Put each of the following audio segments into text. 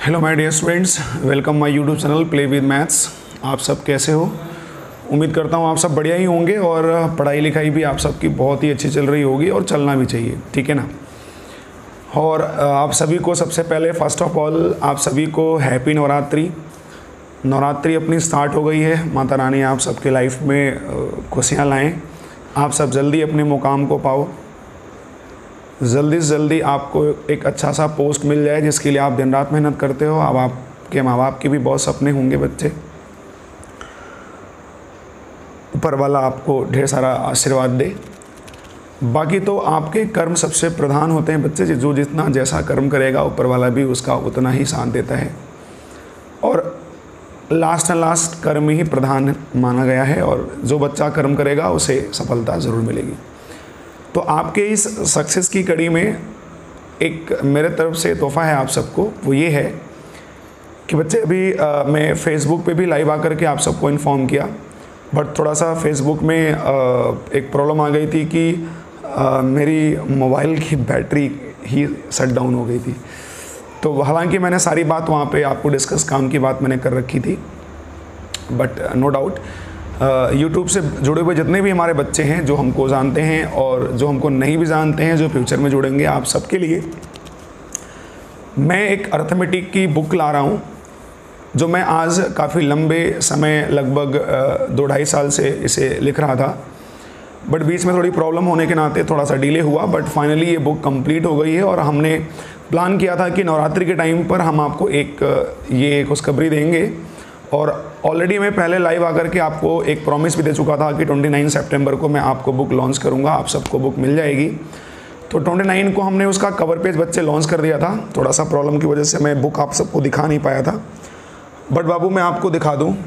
Hello my dear students, welcome my YouTube channel play with maths. आप सब कैसे हो? उम्मीद करता हूँ आप सब बढ़िया ही होंगे और पढ़ाई लिखाई भी आप सबकी बहुत ही अच्छी चल रही होगी और चलना भी चाहिए, ठीक है ना। और आप सभी को सबसे पहले फर्स्ट ऑफ ऑल आप सभी को हैप्पी नवरात्रि। नवरात्रि अपनी स्टार्ट हो गई है। माता रानी आप सबके लाइफ में खुशियाँ लाएँ, आप सब जल्दी अपने मुकाम को पाओ, जल्दी से जल्दी आपको एक अच्छा सा पोस्ट मिल जाए जिसके लिए आप दिन रात मेहनत करते हो। अब आपके माँ बाप के भी बहुत सपने होंगे बच्चे। ऊपर वाला आपको ढेर सारा आशीर्वाद दे। बाकी तो आपके कर्म सबसे प्रधान होते हैं बच्चे, जो जितना जैसा कर्म करेगा ऊपर वाला भी उसका उतना ही साथ देता है। और लास्ट कर्म ही प्रधान माना गया है और जो बच्चा कर्म करेगा उसे सफलता ज़रूर मिलेगी। तो आपके इस सक्सेस की कड़ी में एक मेरे तरफ से तोहफ़ा है आप सबको, वो ये है कि बच्चे अभी मैं फ़ेसबुक पे भी लाइव आकर के आप सबको इन्फॉर्म किया, बट थोड़ा सा फ़ेसबुक में एक प्रॉब्लम आ गई थी कि मेरी मोबाइल की बैटरी ही शट डाउन हो गई थी। तो हालांकि मैंने सारी बात वहाँ पे आपको डिस्कस काम की बात मैंने कर रखी थी, बट नो डाउट यूट्यूब से जुड़े हुए जितने भी हमारे बच्चे हैं जो हमको जानते हैं और जो हमको नहीं भी जानते हैं, जो फ्यूचर में जुड़ेंगे, आप सबके लिए मैं एक अर्थमेटिक की बुक ला रहा हूँ जो मैं आज काफ़ी लंबे समय लगभग 2-2.5 साल से इसे लिख रहा था, बट बीच में थोड़ी प्रॉब्लम होने के नाते थोड़ा सा डिले हुआ, बट फाइनली ये बुक कंप्लीट हो गई है। और हमने प्लान किया था कि नवरात्रि के टाइम पर हम आपको ये खुशखबरी देंगे। और ऑलरेडी मैं पहले लाइव आकर के आपको एक प्रॉमिस भी दे चुका था कि 29 सितंबर को मैं आपको बुक लॉन्च करूंगा, आप सबको बुक मिल जाएगी। तो 29 को हमने उसका कवर पेज बच्चे लॉन्च कर दिया था। थोड़ा सा प्रॉब्लम की वजह से मैं बुक आप सबको दिखा नहीं पाया था, बट बाबू मैं आपको दिखा दूं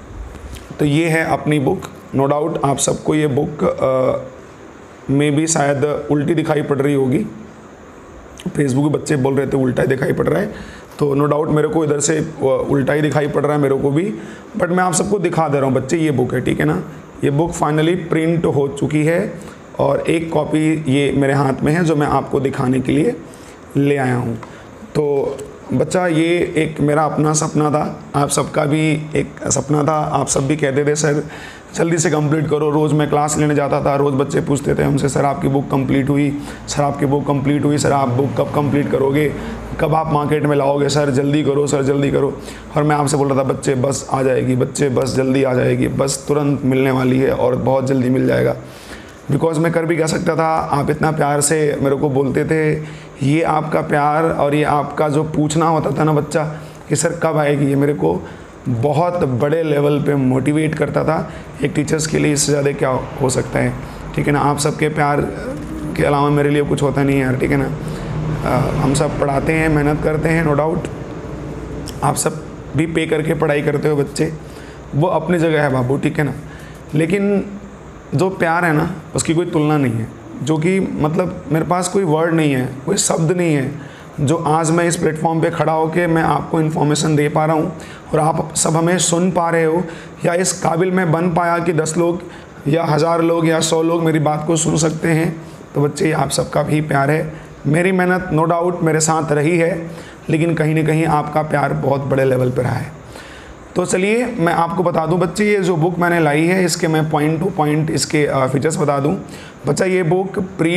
तो ये है अपनी बुक। नो डाउट आप सबको ये बुक में भी शायद उल्टी दिखाई पड़ रही होगी। फेसबुक के बच्चे बोल रहे थे उल्टा ही दिखाई पड़ रहा है, तो नो डाउट मेरे को इधर से उल्टा ही दिखाई पड़ रहा है मेरे को भी, बट मैं आप सबको दिखा दे रहा हूँ बच्चे, ये बुक है, ठीक है ना। ये बुक फाइनली प्रिंट हो चुकी है और एक कॉपी ये मेरे हाथ में है जो मैं आपको दिखाने के लिए ले आया हूँ। तो बच्चा ये एक मेरा अपना सपना था, आप सबका भी एक सपना था। आप सब भी कहते थे सर जल्दी से कंप्लीट करो। रोज़ मैं क्लास लेने जाता था, रोज़ बच्चे पूछते थे हमसे सर आपकी बुक कंप्लीट हुई, सर आपकी बुक कंप्लीट हुई, सर आप बुक कब कंप्लीट करोगे, कब आप मार्केट में लाओगे, सर जल्दी करो, सर जल्दी करो। और मैं आपसे बोल रहा था बच्चे बस आ जाएगी, बच्चे बस जल्दी आ जाएगी, बस तुरंत मिलने वाली है और बहुत जल्दी मिल जाएगा। बिकॉज़ मैं कर भी कह सकता था, आप इतना प्यार से मेरे को बोलते थे। ये आपका प्यार और ये आपका जो पूछना होता था ना बच्चा कि सर कब आएगी, ये मेरे को बहुत बड़े लेवल पे मोटिवेट करता था। एक टीचर्स के लिए इससे ज़्यादा क्या हो सकता है, ठीक है ना। आप सबके प्यार के अलावा मेरे लिए कुछ होता नहीं है यार, ठीक है ना। हम सब पढ़ाते हैं, मेहनत करते हैं, नो डाउट आप सब भी पे करके पढ़ाई करते हो बच्चे, वो अपनी जगह है बाबू, ठीक है ना। लेकिन जो प्यार है ना उसकी कोई तुलना नहीं है, जो कि मतलब मेरे पास कोई वर्ड नहीं है, कोई शब्द नहीं है जो आज मैं इस प्लेटफॉर्म पे खड़ा होकर मैं आपको इन्फॉर्मेशन दे पा रहा हूँ और आप सब हमें सुन पा रहे हो, या इस काबिल मैं बन पाया कि 10 लोग या 1000 लोग या 100 लोग मेरी बात को सुन सकते हैं। तो बच्चे आप सबका भी प्यार है, मेरी मेहनत नो डाउट मेरे साथ रही है, लेकिन कहीं ना कहीं आपका प्यार बहुत बड़े लेवल पर रहा है। तो चलिए मैं आपको बता दूं बच्चे, ये जो बुक मैंने लाई है इसके मैं पॉइंट टू पॉइंट इसके फीचर्स बता दूं। बच्चा ये बुक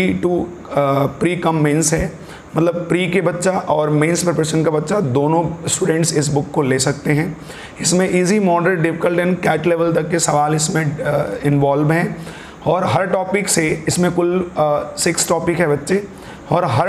प्री कम मेंस है, मतलब प्री के बच्चा और मेंस प्रिपरेशन का बच्चा दोनों स्टूडेंट्स इस बुक को ले सकते हैं। इसमें easy, moderate, difficult and CAT level तक के सवाल इसमें इन्वॉल्व हैं और हर टॉपिक से इसमें कुल 6 टॉपिक है बच्चे, और हर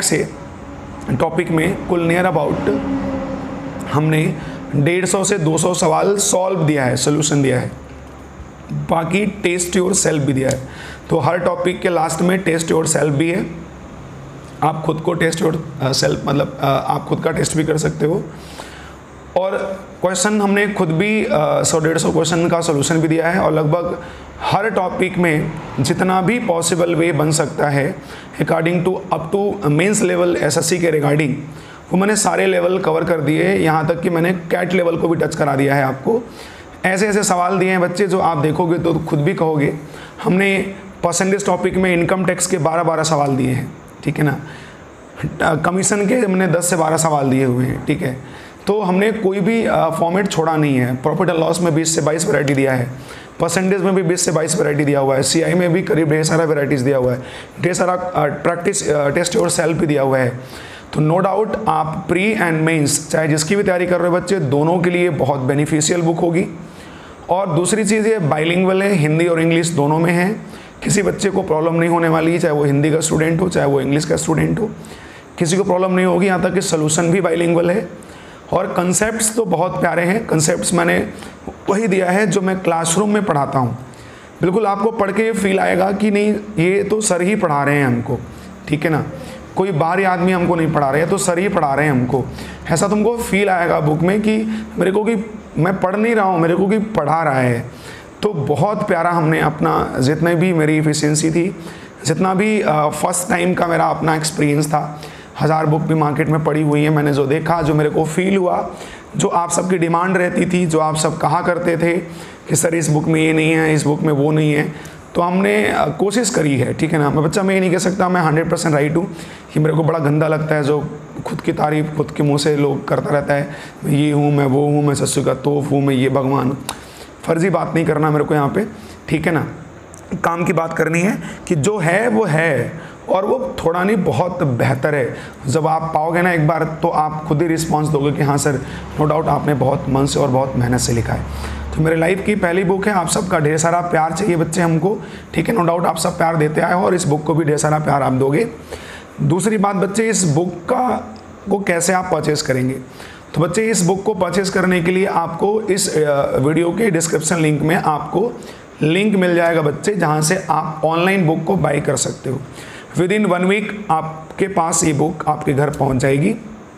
टॉपिक में कुल नियर अबाउट हमने 150 से 200 सवाल सॉल्व दिया है, सोल्यूशन दिया है। बाकी टेस्ट योर सेल्फ भी दिया है। तो हर टॉपिक के लास्ट में टेस्ट योर सेल्फ भी है, आप खुद को टेस्ट योर सेल्फ मतलब आप खुद का टेस्ट भी कर सकते हो। और क्वेश्चन हमने खुद भी 100-150 क्वेश्चन का सोल्यूशन भी दिया है, और लगभग हर टॉपिक में जितना भी पॉसिबल वे बन सकता है according to up to mains level SSC के रिगार्डिंग, वो मैंने सारे लेवल कवर कर दिए। यहाँ तक कि मैंने कैट लेवल को भी टच करा दिया है आपको। ऐसे ऐसे सवाल दिए हैं बच्चे जो आप देखोगे तो खुद भी कहोगे। हमने परसेंटेज टॉपिक में इनकम टैक्स के 12-12 सवाल दिए हैं, ठीक है ना। कमीशन के हमने 10 से 12 सवाल दिए हुए हैं, ठीक है। तो हमने कोई भी फॉर्मेट छोड़ा नहीं है। प्रॉफिट एंड लॉस में 20 से 22 वैरायटी दिया है, परसेंटेज में भी 20 से 22 वैरायटी दिया हुआ है, सीआई में भी करीब ढेर सारा वैराइटीज़ दिया हुआ है, ढेर सारा प्रैक्टिस टेस्ट और सेल्फ भी दिया हुआ है। तो नो डाउट आप प्री एंड मेंस चाहे जिसकी भी तैयारी कर रहे हो बच्चे, दोनों के लिए बहुत बेनिफिशियल बुक होगी। और दूसरी चीज़ ये बाइलिंगुअल है, हिंदी और इंग्लिश दोनों में है, किसी बच्चे को प्रॉब्लम नहीं होने वाली है, चाहे वो हिंदी का स्टूडेंट हो चाहे वो इंग्लिश का स्टूडेंट हो, किसी को प्रॉब्लम नहीं होगी। यहाँ तक कि सोल्यूशन भी बाइलिंगुअल है और कंसेप्ट्स तो बहुत प्यारे हैं। कंसेप्ट्स मैंने वही दिया है जो मैं क्लासरूम में पढ़ाता हूँ। बिल्कुल आपको पढ़ के फील आएगा कि नहीं ये तो सर ही पढ़ा रहे हैं हमको, ठीक है ना, कोई बाहरी आदमी हमको नहीं पढ़ा रहे हैं, तो सर ही पढ़ा रहे हैं हमको। ऐसा तुमको फील आएगा बुक में कि मेरे को कि मैं पढ़ नहीं रहा हूँ, मेरे को कि पढ़ा रहा है। तो बहुत प्यारा हमने अपना, जितने भी मेरी एफिशिएंसी थी, जितना भी फर्स्ट टाइम का मेरा अपना एक्सपीरियंस था, 1000 बुक भी मार्केट में पड़ी हुई है, मैंने जो देखा, जो मेरे को फील हुआ, जो आप सबकी डिमांड रहती थी, जो आप सब कहा करते थे कि सर इस बुक में ये नहीं है, इस बुक में वो नहीं है, तो हमने कोशिश करी है, ठीक है ना। मैं बच्चा मैं ये नहीं कह सकता मैं 100% राइट हूँ, कि मेरे को बड़ा गंदा लगता है जो खुद की तारीफ खुद के मुंह से लोग करता रहता है, मैं ये हूँ, मैं वो हूँ, मैं ससुर का तोफ हूँ, मैं ये भगवान। फर्जी बात नहीं करना मेरे को यहाँ पे, ठीक है ना। काम की बात करनी है कि जो है वो है, और वो थोड़ा नहीं बहुत बेहतर है। जब आप पाओगे ना एक बार, तो आप खुद ही रिस्पांस दोगे कि हाँ सर, नो डाउट आपने बहुत मन से और बहुत मेहनत से लिखा है। तो मेरे लाइफ की पहली बुक है, आप सबका ढेर सारा प्यार चाहिए बच्चे हमको, ठीक है। नो डाउट आप सब प्यार देते आए हो और इस बुक को भी ढेर सारा प्यार आप दोगे। दूसरी बात बच्चे, इस बुक को कैसे आप परचेस करेंगे। तो बच्चे इस बुक को परचेस करने के लिए आपको इस वीडियो के डिस्क्रिप्शन लिंक में आपको लिंक मिल जाएगा बच्चे, जहाँ से आप ऑनलाइन बुक को बाई कर सकते हो। विदिन 1 वीक आपके पास ये बुक आपके घर पहुँच जाएगी।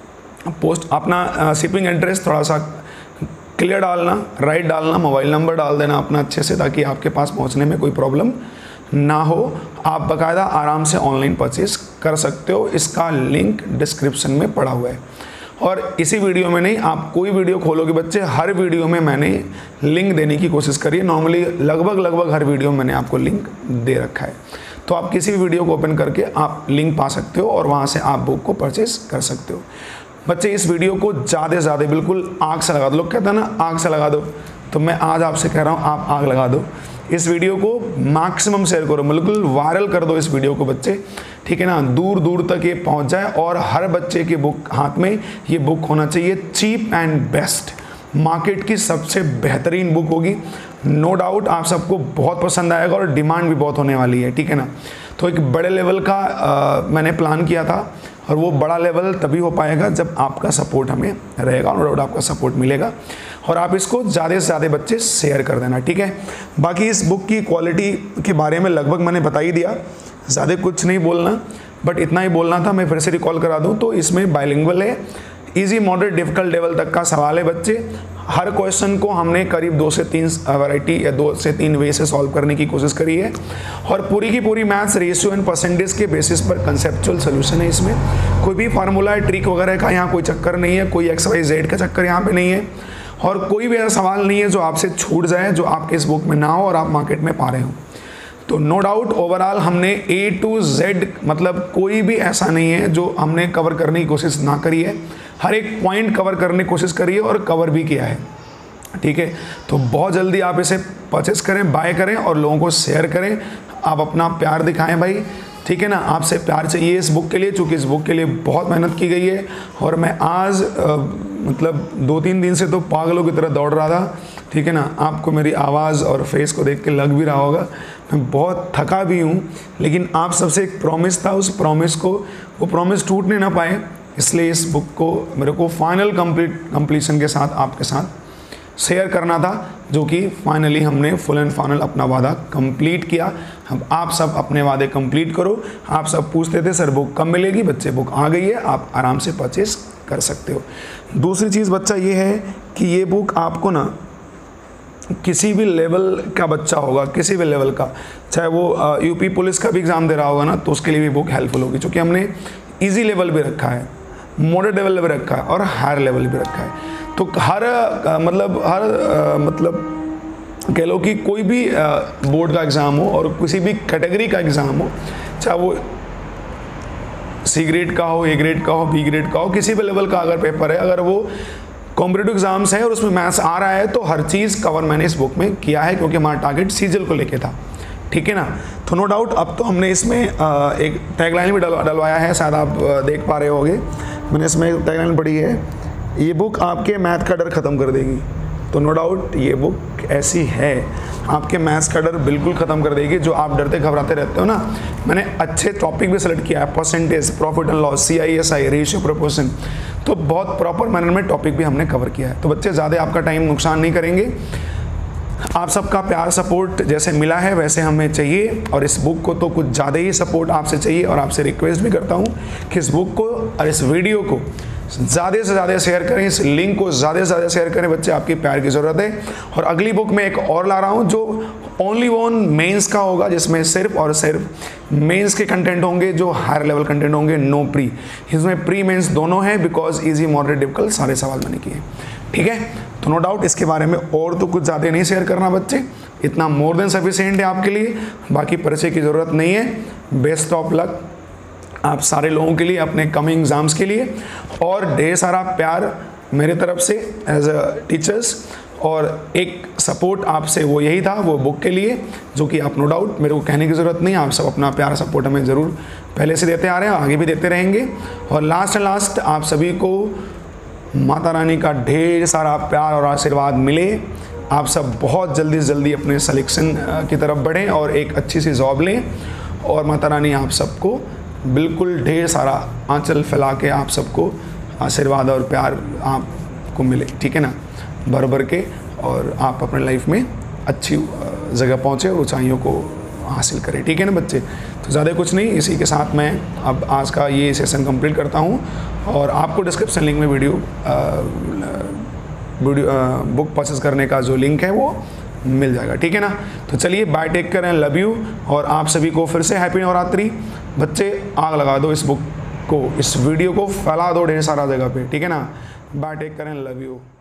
पोस्ट अपना शिपिंग एड्रेस थोड़ा सा क्लियर डालना, राइट डालना, मोबाइल नंबर डाल देना अपना अच्छे से, ताकि आपके पास पहुंचने में कोई प्रॉब्लम ना हो। आप बाकायदा आराम से ऑनलाइन परचेज कर सकते हो। इसका लिंक डिस्क्रिप्शन में पड़ा हुआ है। और इसी वीडियो में नहीं, आप कोई वीडियो खोलोगे बच्चे, हर वीडियो में मैंने लिंक देने की कोशिश करी है। नॉर्मली लगभग हर वीडियो में मैंने आपको लिंक दे रखा है। तो आप किसी भी वीडियो को ओपन करके आप लिंक पा सकते हो और वहाँ से आप बुक को परचेज कर सकते हो। बच्चे इस वीडियो को ज़्यादा से ज़्यादा बिल्कुल आग से लगा दो। लोग कहते हैं ना आग से लगा दो, तो मैं आज आपसे कह रहा हूँ आप आग लगा दो। इस वीडियो को मैक्सिमम शेयर करो, बिल्कुल वायरल कर दो इस वीडियो को बच्चे, ठीक है ना। दूर दूर तक ये पहुँच जाए और हर बच्चे के बुक हाथ में ये बुक होना चाहिए। चीप एंड बेस्ट, मार्केट की सबसे बेहतरीन बुक होगी। नो डाउट आप सबको बहुत पसंद आएगा और डिमांड भी बहुत होने वाली है, ठीक है ना। तो एक बड़े लेवल का मैंने प्लान किया था, और वो बड़ा लेवल तभी हो पाएगा जब आपका सपोर्ट हमें रहेगा, और आपका सपोर्ट मिलेगा। और आप इसको ज़्यादा से ज़्यादा बच्चे शेयर कर देना, ठीक है। बाकी इस बुक की क्वालिटी के बारे में लगभग मैंने बता ही दिया, ज़्यादा कुछ नहीं बोलना, बट इतना ही बोलना था। मैं फिर से रिकॉल करा दूँ तो इसमें बाइलिंगुअल है, इजी, मॉडरेट, डिफिकल्ट लेवल तक का सवाल है बच्चे। हर क्वेश्चन को हमने करीब 2 से 3 वैरायटी या 2 से 3 वे से सॉल्व करने की कोशिश करी है। और पूरी की पूरी मैथ्स रेशियो एंड परसेंटेज के बेसिस पर कंसेप्चुअल सोल्यूशन है। इसमें कोई भी फार्मूला ट्रिक वगैरह का यहाँ कोई चक्कर नहीं है, कोई XYZ का चक्कर यहाँ पे नहीं है, और कोई भी ऐसा सवाल नहीं है जो आपसे छूट जाए, जो आपके इस बुक में ना हो और आप मार्केट में पा रहे हो। तो नो डाउट ओवरऑल हमने A to Z, मतलब कोई भी ऐसा नहीं है जो हमने कवर करने की कोशिश ना करी है। हर एक पॉइंट कवर करने की कोशिश करी है और कवर भी किया है, ठीक है। तो बहुत जल्दी आप इसे परचेस करें, बाय करें और लोगों को शेयर करें। आप अपना प्यार दिखाएं भाई, ठीक है ना। आपसे प्यार चाहिए इस बुक के लिए, चूँकि इस बुक के लिए बहुत मेहनत की गई है। और मैं आज मतलब 2-3 दिन से तो पागलों की तरह दौड़ रहा था, ठीक है ना। आपको मेरी आवाज़ और फेस को देख के लग भी रहा होगा मैं बहुत थका भी हूँ, लेकिन आप सबसे एक प्रॉमिस था, उस प्रॉमिस को, वो प्रॉमिस टूटने ना पाए, इसलिए इस बुक को मेरे को फाइनल कंप्लीशन के साथ आपके साथ शेयर करना था, जो कि फाइनली हमने फुल एंड फाइनल अपना वादा कंप्लीट किया। अब आप सब अपने वादे कंप्लीट करो। आप सब पूछते थे सर बुक कब मिलेगी, बच्चे बुक आ गई है, आप आराम से परचेस कर सकते हो। दूसरी चीज़ बच्चा ये है कि ये बुक आपको ना किसी भी लेवल का बच्चा होगा, किसी भी लेवल का, चाहे वो यूपी पुलिस का भी एग्ज़ाम दे रहा होगा ना, तो उसके लिए भी बुक हेल्पफुल होगी, क्योंकि हमने इजी लेवल भी रखा है, मॉडरेट लेवल भी रखा है और हायर लेवल भी रखा है। तो हर मतलब कह लो कि कोई भी बोर्ड का एग्ज़ाम हो और किसी भी कैटेगरी का एग्ज़ाम हो, चाहे वो सी ग्रेड का हो, ए ग्रेड का हो, बी ग्रेड का हो, किसी भी लेवल का अगर पेपर है, अगर वो कॉम्पिटिटिव एग्जाम्स है और उसमें मैथ्स आ रहा है, तो हर चीज़ कवर मैंने इस बुक में किया है, क्योंकि हमारा टारगेट सीजीएल को लेके था। ठीक है ना। तो नो डाउट अब तो हमने इसमें एक टैगलाइन भी डलवाया है, शायद आप देख पा रहे होगे। मैंने इसमें टैगलाइन पढ़ी है, ये बुक आपके मैथ का डर ख़त्म कर देगी। तो नो डाउट ये बुक ऐसी है, आपके मैथ्स का डर बिल्कुल ख़त्म कर देगी। जो आप डरते घबराते रहते हो ना, मैंने अच्छे टॉपिक भी सेलेक्ट किया है, percentage, profit and loss, CISI, ratio, proportion, तो बहुत प्रॉपर मैनर में टॉपिक भी हमने कवर किया है। तो बच्चे ज़्यादा आपका टाइम नुकसान नहीं करेंगे। आप सबका प्यार सपोर्ट जैसे मिला है वैसे हमें चाहिए, और इस बुक को तो कुछ ज़्यादा ही सपोर्ट आपसे चाहिए। और आपसे रिक्वेस्ट भी करता हूँ कि इस बुक को और इस वीडियो को ज़्यादा से ज़्यादा शेयर करें, इस लिंक को ज़्यादा से ज़्यादा शेयर करें। बच्चे आपकी प्यार की ज़रूरत है। और अगली बुक में एक और ला रहा हूँ जो ओनली वन मेंस का होगा, जिसमें सिर्फ और सिर्फ मेंस के कंटेंट होंगे, जो हायर लेवल कंटेंट होंगे, नो प्री। इसमें प्री मेंस दोनों हैं, बिकॉज ईजी, मॉडरेट, डिफिकल्ट सारे सवाल मैंने किए। ठीक है, तो नो डाउट इसके बारे में और तो कुछ ज़्यादा नहीं शेयर करना बच्चे, इतना मोर देन सफिशिएंट है आपके लिए। बाकी परिचय की ज़रूरत नहीं है। बेस्ट ऑफ लक आप सारे लोगों के लिए, अपने कमिंग एग्जाम्स के लिए, और ढेर सारा प्यार मेरे तरफ से एज अ टीचर्स, और एक सपोर्ट आपसे वो यही था, वो बुक के लिए, जो कि आप नो डाउट मेरे को कहने की ज़रूरत नहीं, आप सब अपना प्यार सपोर्ट हमें ज़रूर पहले से देते आ रहे हैं, आगे भी देते रहेंगे। और लास्ट आप सभी को माता रानी का ढेर सारा प्यार और आशीर्वाद मिले। आप सब बहुत जल्दी से जल्दी अपने सिलेक्शन की तरफ बढ़ें और एक अच्छी सी जॉब लें, और माता रानी आप सबको बिल्कुल ढेर सारा आंचल फैला के आप सबको आशीर्वाद और प्यार आपको मिले। ठीक है ना, भर के, और आप अपने लाइफ में अच्छी जगह पहुँचे, ऊंचाइयों को हासिल करें। ठीक है ना बच्चे। तो ज़्यादा कुछ नहीं, इसी के साथ मैं अब आज का ये सेशन कंप्लीट करता हूँ, और आपको डिस्क्रिप्शन लिंक में वीडियो बुक परचेज करने का जो लिंक है वो मिल जाएगा। ठीक है ना। तो चलिए bye, take care and love you. और आप सभी को फिर से हैप्पी नवरात्रि। बच्चे आग लगा दो इस बुक को, इस वीडियो को फैला दो ढेर सारा जगह पे। ठीक है ना। Bye, take care and love you.